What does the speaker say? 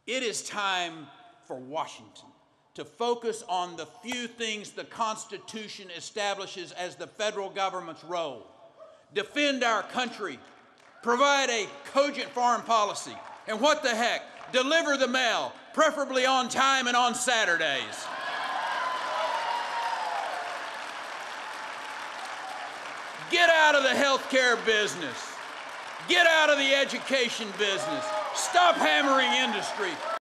It is time for Washington to focus on the few things the Constitution establishes as the federal government's role. Defend our country, provide a cogent foreign policy, and what the heck, deliver the mail, preferably on time and on Saturdays. Get out of the healthcare business. Get out of the education business. Stop hammering industry.